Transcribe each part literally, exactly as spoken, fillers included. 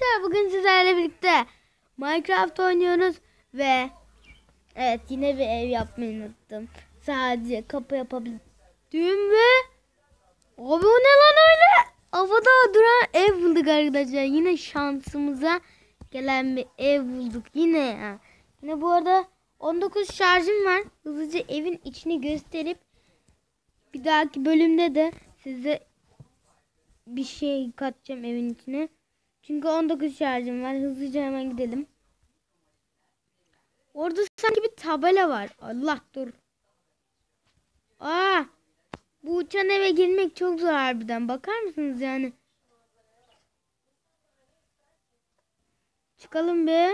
arkadaşlar, bugün sizlerle birlikte Minecraft oynuyoruz ve evet, yine bir ev yapmayı unuttum. Sadece kapı yapabildim ve abi, o ne lan öyle? Havada duran ev bulduk arkadaşlar. Yine şansımıza gelen bir ev bulduk yine ya. Yine bu arada on dokuz şarjım var. Hızlıca evin içini gösterip bir dahaki bölümde de size bir şey katacağım evin içine. Çünkü on dokuz şarjım var. Hızlıca hemen gidelim. Orada sanki bir tabela var. Allah dur. Aa! Bu uçan eve girmek çok zor harbiden. Bakar mısınız yani? Çıkalım be.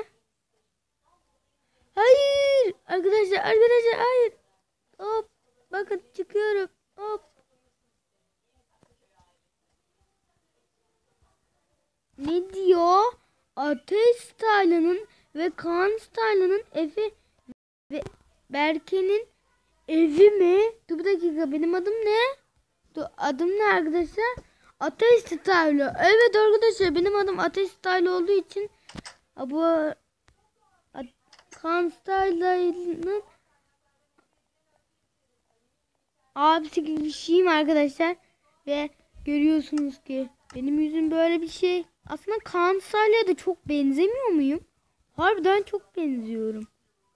Hayır! Arkadaşlar, arkadaşlar hayır. Hop! Bakın çıkıyorum. Hop! Ne diyor? Ateş Style'ın ve Kaan Style'ın evi ve Berke'nin evi mi? Dur bir dakika, benim adım ne? Dur, adım ne arkadaşlar? Ateş Style. Evet arkadaşlar, benim adım Ateş Style olduğu için bu Kaan Style'ın abisi gibi bir şeyim arkadaşlar. Ve görüyorsunuz ki benim yüzüm böyle bir şey. Aslında Kaan Style'a da çok benzemiyor muyum? Harbiden çok benziyorum.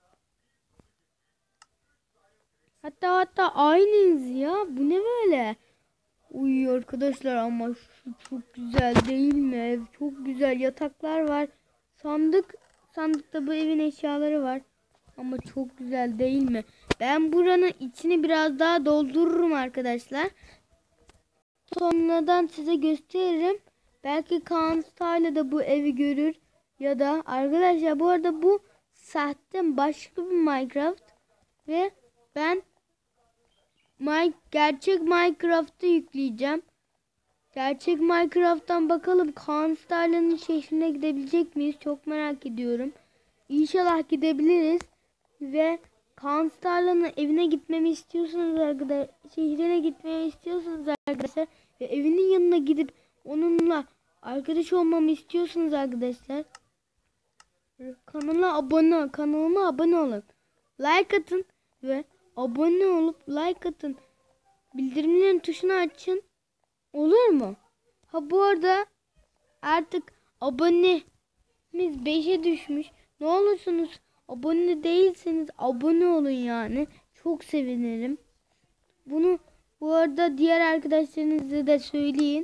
Hatta hatta aynıyız ya. Bu ne böyle? Uy arkadaşlar, ama şu çok güzel değil mi? Ev çok güzel. Yataklar var. Sandık. Sandıkta bu evin eşyaları var. Ama çok güzel değil mi? Ben buranın içini biraz daha doldururum arkadaşlar. Sonradan size gösteririm. Belki Kaan Style da bu evi görür. Ya da arkadaşlar, bu arada bu sahte başka bir Minecraft. Ve ben My, gerçek Minecraft'ı yükleyeceğim. Gerçek Minecraft'tan bakalım Kaan Style'ın şehrine gidebilecek miyiz? Çok merak ediyorum. İnşallah gidebiliriz. Ve Kaan Style'ın evine gitmemi istiyorsanız arkadaşlar, şehrine gitmemi istiyorsanız arkadaşlar ve evinin yanına gidip onunla arkadaş olmamı istiyorsanız arkadaşlar, kanala abone, kanalıma abone olun. Like atın ve abone olup like atın. Bildirimlerin tuşunu açın. Olur mu? Ha, bu arada artık abonemiz beşe düşmüş. Ne olursunuz abone değilseniz abone olun yani. Çok sevinirim. Bunu bu arada diğer arkadaşlarınıza da söyleyin.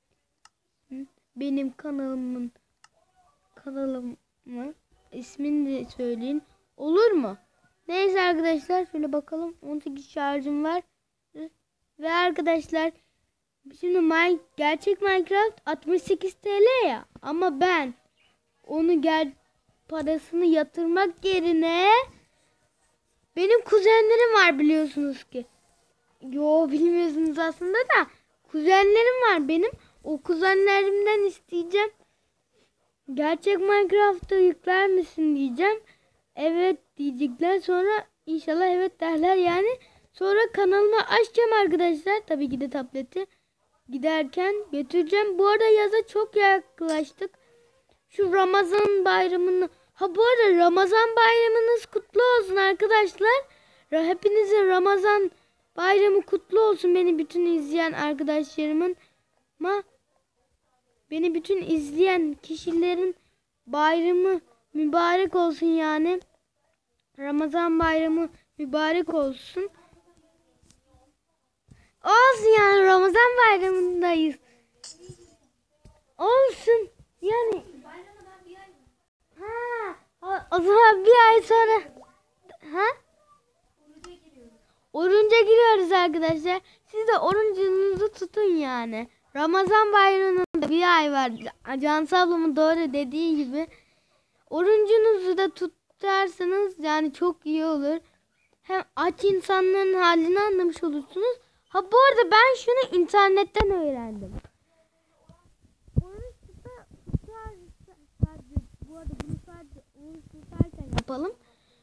Benim kanalımın kanalımı ismini de söyleyin. Olur mu? Neyse arkadaşlar, şöyle bakalım. on sekiz şarjım var. Ve arkadaşlar, şimdi my, gerçek Minecraft altmış sekiz T L ya. Ama ben onu gel parasını yatırmak yerine benim kuzenlerim var, biliyorsunuz ki. Yo, bilmiyorsunuz aslında da kuzenlerim var benim. O kuzenlerimden isteyeceğim. Gerçek Minecraft'ı yükler misin diyeceğim. Evet diyecekler, sonra inşallah evet derler yani. Sonra kanalıma açacağım arkadaşlar. Tabii ki de tableti giderken götüreceğim. Bu arada yaza çok yaklaştık. Şu Ramazan bayramını. Ha, bu arada Ramazan bayramınız kutlu olsun arkadaşlar. Hepinizin Ramazan bayramı kutlu olsun. Beni bütün izleyen arkadaşlarımın. Ma beni bütün izleyen kişilerin bayramı mübarek olsun yani. Ramazan bayramı mübarek olsun. Olsun yani, Ramazan bayramındayız. Olsun yani. Ha, o zaman bir ay sonra ha? Oruca giriyoruz arkadaşlar. Siz de orucunuzu tutun yani. Ramazan bayramında bir ay var. Cansu ablamın doğru dediği gibi. Orucunuzu da tutarsanız yani çok iyi olur. Hem aç insanların halini anlamış olursunuz. Ha, bu arada ben şunu internetten öğrendim. Oruç tutar, tutar, sadece, bu arada bunu sadece oruç tutarken yapalım.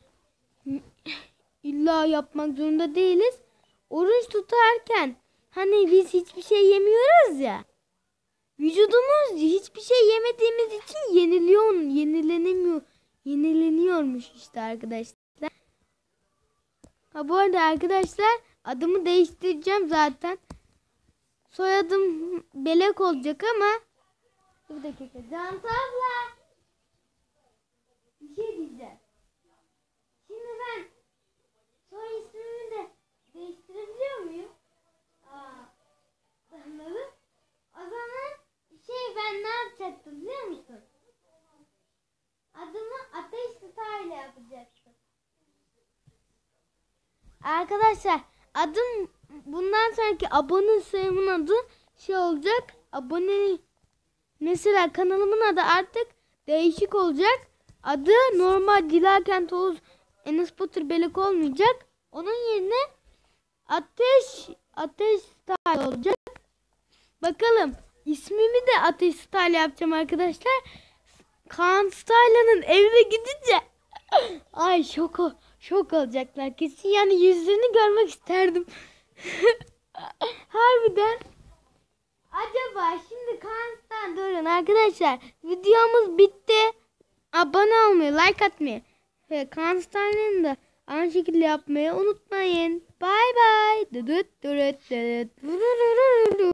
İlla yapmak zorunda değiliz. Oruç tutarken hani biz hiçbir şey yemiyoruz ya. vücudumuz hiçbir şey yemediğimiz için yeniliyor, yenilenemiyor, yenileniyormuş işte arkadaşlar. Ha bu arada arkadaşlar adımı değiştireceğim zaten. Soyadım Belek olacak ama bir dakika. Cansu abla. Bir şey diyeceğim. Şimdi ben soy ismimi de değiştirebiliyor muyum? Aa, anladım. O zaman şey ben ne yapacaktım biliyor musun? Adımı Ateş Star ile yapacaktım. Arkadaşlar adım bundan sonraki abone sayımın adı şey olacak. Abone mesela kanalımın adı artık değişik olacak. Adı normal Dilarkent Oğuz Enes Batur Belek olmayacak. Onun yerine Ateş Ateş Star olacak. Bakalım ismimi de Ateş Star yapacağım arkadaşlar. Kaan Star'ın evine gidince ay şok şok olacaklar kesin, yani yüzlerini görmek isterdim. Harbiden. Acaba şimdi Kaan Star durun arkadaşlar, videomuz bitti. Abone olmayı, like atmayı ve Kaan Star'ın da aynı şekilde yapmayı unutmayın. Bye bye.